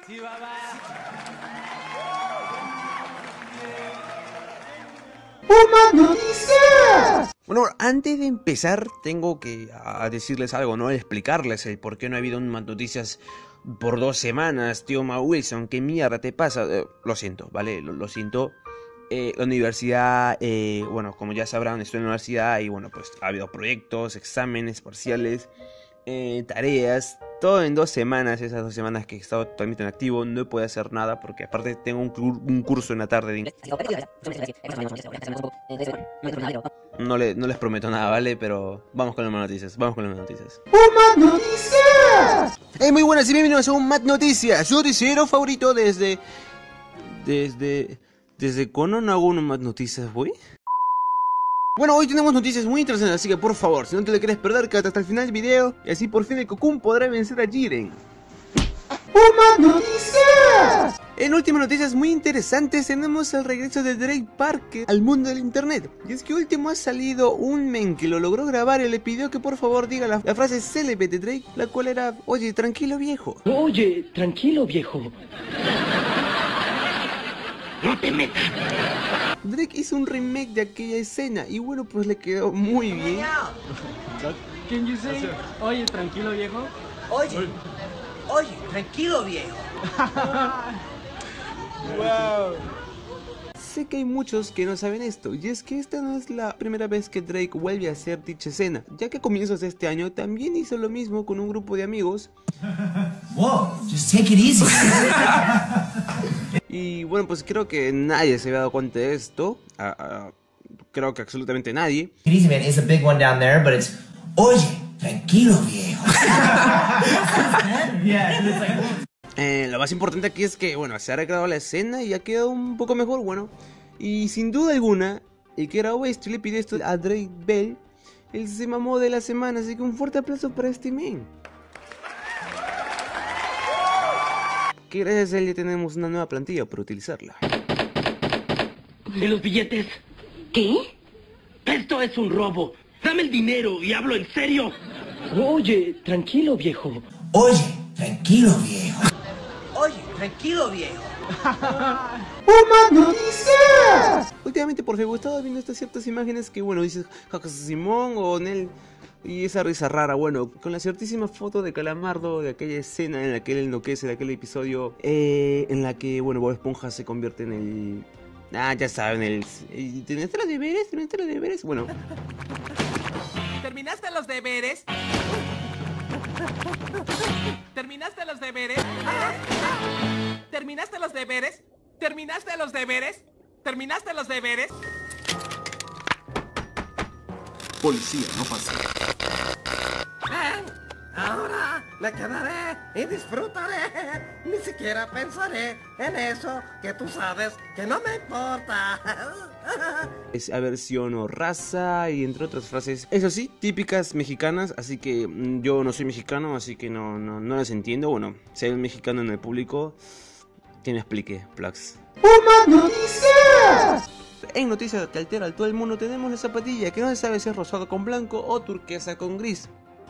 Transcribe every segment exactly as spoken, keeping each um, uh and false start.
Sí, babá. ¡Más noticias! Bueno, antes de empezar tengo que a decirles algo, ¿no? Explicarles el por qué no ha habido más noticias por dos semanas, tío Ma Wilson. ¿Qué mierda te pasa? Eh, lo siento, ¿vale? Lo, lo siento. Eh, la universidad, eh, bueno, como ya sabrán, estoy en la universidad y bueno, pues ha habido proyectos, exámenes, parciales, eh, tareas, todo en dos semanas. Esas dos semanas que he estado totalmente inactivo, no puedo hacer nada porque aparte tengo un, un curso en la tarde de inglés. No, le, no les prometo nada, ¿vale? Pero vamos con las más noticias, vamos con las más noticias. ¡Más noticias! Hey, muy buenas y bienvenidos a un Mad Noticias, su noticiero favorito desde... Desde... ¿Desde cuándo no hago una Mad Noticias, güey? Bueno, hoy tenemos noticias muy interesantes, así que por favor, si no te le quieres perder, quédate hasta el final del video y así por fin el Cocoon podrá vencer a Jiren. ¡Más noticias! En últimas noticias muy interesantes tenemos el regreso de Drake Parker al mundo del internet. Y es que último ha salido un men que lo logró grabar y le pidió que por favor diga la, la frase célebre de Drake, la cual era: oye, tranquilo viejo. Oye, tranquilo viejo. No te metas. Drake hizo un remake de aquella escena y bueno, pues le quedó muy bien. Can you say, oye, tranquilo viejo? Oye, oye, tranquilo viejo. Wow. Sé que hay muchos que no saben esto, y es que esta no es la primera vez que Drake vuelve a hacer dicha escena, ya que a comienzos de este año también hizo lo mismo con un grupo de amigos. Whoa, just take it easy. Y bueno, pues creo que nadie se había dado cuenta de esto, uh, uh, creo que absolutamente nadie. Take it easy, man. It's a big one down there, but it's, oye, tranquilo viejo. Yeah, it's like, Eh, lo más importante aquí es que, bueno, se ha recreado la escena y ha quedado un poco mejor, bueno. Y sin duda alguna, el que era West le pide esto a Drake Bell, él se mamó de la semana, así que un fuerte aplauso para este men. Que gracias a él ya tenemos una nueva plantilla para utilizarla. ¿Y los billetes? ¿Qué? Esto es un robo. Dame el dinero y hablo en serio. Oye, tranquilo viejo. oye, tranquilo viejo. Oye, tranquilo viejo. ¡Más noticias! Últimamente por Facebook he estado viendo estas ciertas imágenes que, bueno, dices Jacques Simón o Nel. Y esa risa rara, bueno, con la ciertísima foto de Calamardo, de aquella escena en la que él enloquece, de aquel episodio eh, en la que, bueno, Bob Esponja se convierte en el... Ah, ya saben, el... ¿Terminaste los deberes? ¿Terminaste los deberes? Bueno. ¿Terminaste los deberes? ¿Terminaste los deberes? ¿Terminaste los deberes? ¿Terminaste los deberes? ¿Terminaste los deberes? Policía, no pasa. Ahora me quedaré y disfrutaré. Ni siquiera pensaré en eso que tú sabes que no me importa. Es aversión o raza y entre otras frases, eso sí, típicas mexicanas, así que mm, yo no soy mexicano, así que no, no, no las entiendo. Bueno, si hay un mexicano en el público, que me explique, Plax. ¡Más noticias! En noticias que altera a todo el mundo tenemos la zapatilla, que no se sabe si es rosado con blanco o turquesa con gris.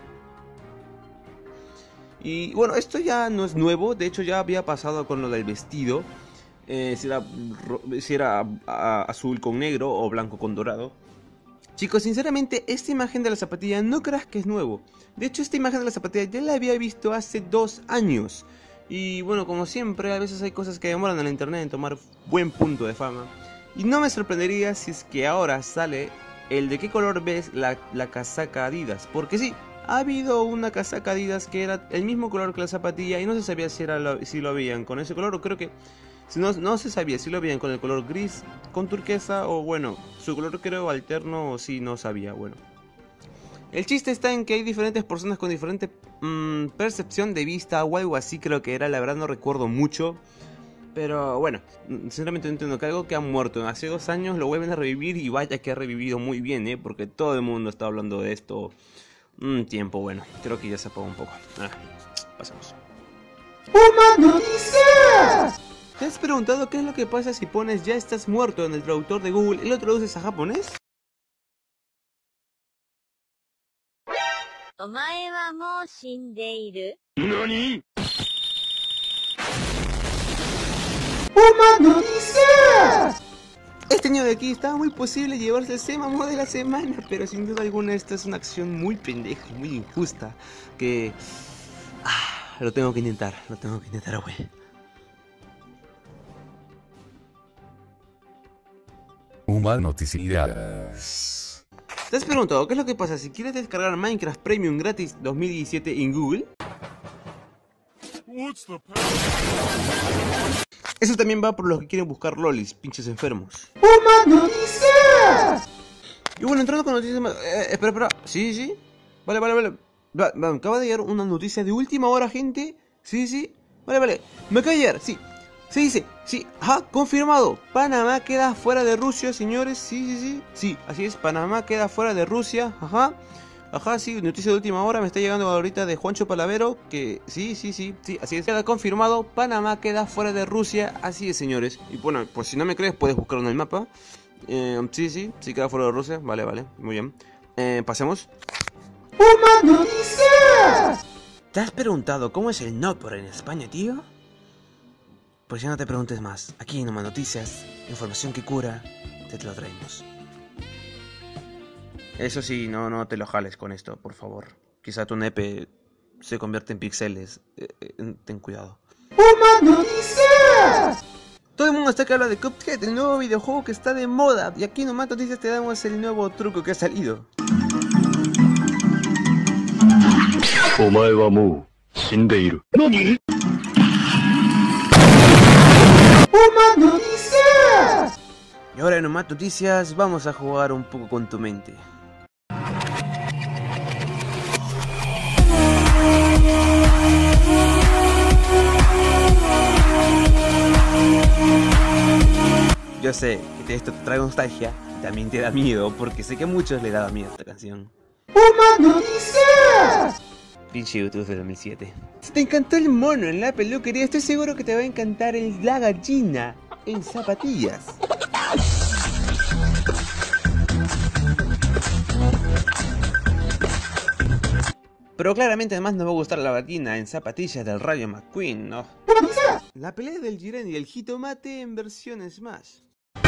Y bueno, esto ya no es nuevo, de hecho ya había pasado con lo del vestido. Eh, si era, si era a, azul con negro o blanco con dorado. Chicos, sinceramente esta imagen de la zapatilla no creas que es nuevo. De hecho esta imagen de la zapatilla ya la había visto hace dos años. Y bueno, como siempre, a veces hay cosas que demoran en la internet en tomar buen punto de fama. Y no me sorprendería si es que ahora sale el de qué color ves la, la casaca Adidas. Porque sí, ha habido una casaca Adidas que era el mismo color que la zapatilla y no se sabía si, era lo, si lo veían con ese color o creo que... Si no, no se sabía si lo veían con el color gris, con turquesa o bueno, su color creo alterno o si no sabía, bueno. El chiste está en que hay diferentes personas con diferente mmm, percepción de vista o algo así creo que era, la verdad no recuerdo mucho. Pero bueno, sinceramente no entiendo que algo que ha muerto hace dos años lo vuelven a revivir y vaya que ha revivido muy bien, ¿eh? Porque todo el mundo está hablando de esto un tiempo, bueno, creo que ya se apagó un poco. Ah, pasamos. ¡Más noticias! ¿Te has preguntado qué es lo que pasa si pones ya estás muerto en el traductor de Google y lo traduces a japonés? ¿Omae wa mou shindeiru? ¿Nani? Uma notícias! Este niño de aquí estaba muy posible llevarse el Semamo de la semana, pero sin duda alguna esta es una acción muy pendeja y muy injusta, que... Ah, lo tengo que intentar, lo tengo que intentar, güey. Uma noticias. ¿Te has preguntado qué es lo que pasa si quieres descargar Minecraft Premium gratis dos mil diecisiete en Google? Eso también va por los que quieren buscar lolis, pinches enfermos. Uma notícias! Y bueno, entrando con noticias más... Eh, espera, espera. Sí, sí. Vale, vale, vale. Va, va, me acaba de llegar una noticia de última hora, gente. Sí, sí. Vale, vale. Me acaba de llegar, sí. Se dice, sí, ajá, confirmado. Panamá queda fuera de Rusia, señores. Sí, sí, sí. Sí, así es. Panamá queda fuera de Rusia. Ajá. Ajá, sí, noticia de última hora. Me está llegando ahorita de Juancho Palavero. Que sí, sí, sí. Sí, así es. Queda confirmado. Panamá queda fuera de Rusia. Así es, señores. Y bueno, pues si no me crees, puedes buscarlo en el mapa. Eh, sí, sí. Sí queda fuera de Rusia. Vale, vale. Muy bien. Eh, pasemos. Uma notícias! ¿Te has preguntado cómo es el Nopor en España, tío? Pues ya no te preguntes más. Aquí en Uma Noticias, información que cura, te, te lo traemos. Eso sí, no, no te lo jales con esto, por favor. Quizá tu nepe se convierte en píxeles. Eh, eh, ten cuidado. Uma notícias! Todo el mundo está que habla de Cuphead, el nuevo videojuego que está de moda. Y aquí en Uma Noticias te damos el nuevo truco que ha salido. Omae wa mou shindeiru. ¿Nani? Uma notícias! Y ahora en Uma Noticias vamos a jugar un poco con tu mente. Yo sé que esto te trae nostalgia y también te da miedo, porque sé que a muchos les daba miedo esta canción. Uma notícias! Pinche YouTube de dos mil siete. Si te encantó el mono en la peluquería, estoy seguro que te va a encantar el, la gallina en zapatillas. Pero claramente además nos va a gustar la gallina en zapatillas del Rayo McQueen, ¿no? La pelea del Jiren y el jitomate en versión Smash.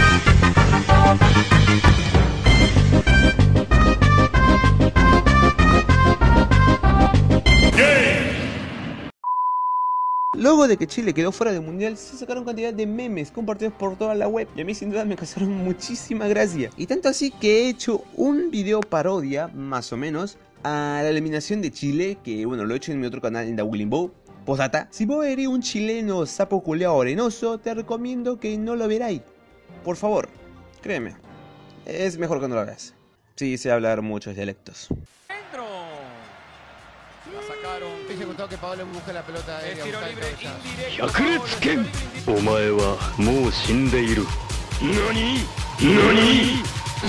Luego de que Chile quedó fuera del mundial, se sacaron cantidad de memes compartidos por toda la web. Y a mí sin duda me causaron muchísima gracia. Y tanto así que he hecho un video parodia, más o menos, a la eliminación de Chile. Que bueno, lo he hecho en mi otro canal, en The Willing Bow. Posdata, si vos eres un chileno sapo culeado arenoso, te recomiendo que no lo veráis. Por favor, créeme. Es mejor que no lo veas. Sí, sé hablar muchos dialectos. ¡Dentro! La sacaron. Te contado que Pablo busca la pelota aérea. Tiro libre indirecto. Yakuretsuken. Omae wa mou shindeiru. ¿Nani? ¿Nani?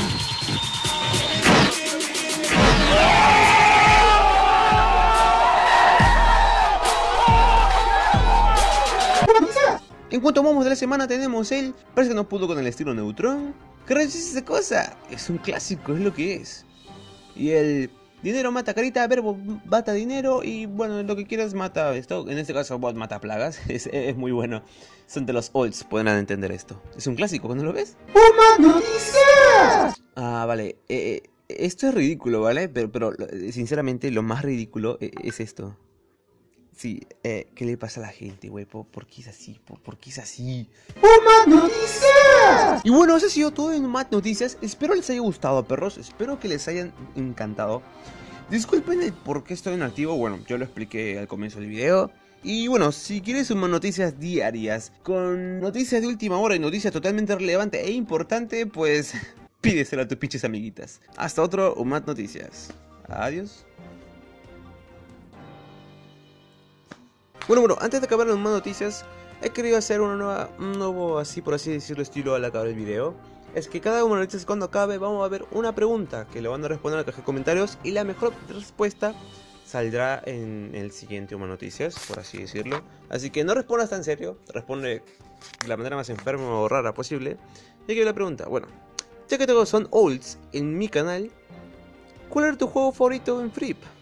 En cuanto a momos de la semana tenemos el... Parece que no pudo con el estilo Neutron. ¿Qué rayos es esa cosa? Es un clásico, es lo que es. Y el... Dinero mata carita, verbo mata dinero y bueno, lo que quieras mata esto. En este caso bot mata plagas, es, es muy bueno. Son de los olds, podrán entender esto. Es un clásico, ¿cuándo lo ves? Uma notícias! Ah, vale. Eh, esto es ridículo, ¿vale? Pero, pero sinceramente lo más ridículo es esto. Sí, eh, ¿qué le pasa a la gente, güey? ¿Por, ¿Por qué es así? ¿Por, ¿Por qué es así? Uma notícias! Y bueno, eso ha sido todo en Uma Noticias. Espero les haya gustado, perros. Espero que les hayan encantado. Disculpen el por qué estoy inactivo. Bueno, yo lo expliqué al comienzo del video. Y bueno, si quieres Uma Noticias diarias, con noticias de última hora y noticias totalmente relevantes e importantes, pues pídeselo a tus pinches amiguitas. Hasta otro Uma Noticias. Adiós. Bueno, bueno, antes de acabar las más noticias, he querido hacer una nueva, un nuevo, así por así decirlo, estilo al acabar el video. Es que cada una de noticias cuando acabe vamos a ver una pregunta que le van a responder en la caja de comentarios y la mejor respuesta saldrá en el siguiente Uma Noticias, por así decirlo. Así que no respondas tan serio, responde de la manera más enferma o rara posible. Y aquí la pregunta, bueno, ya que todos son olds en mi canal, ¿cuál era tu juego favorito en Free?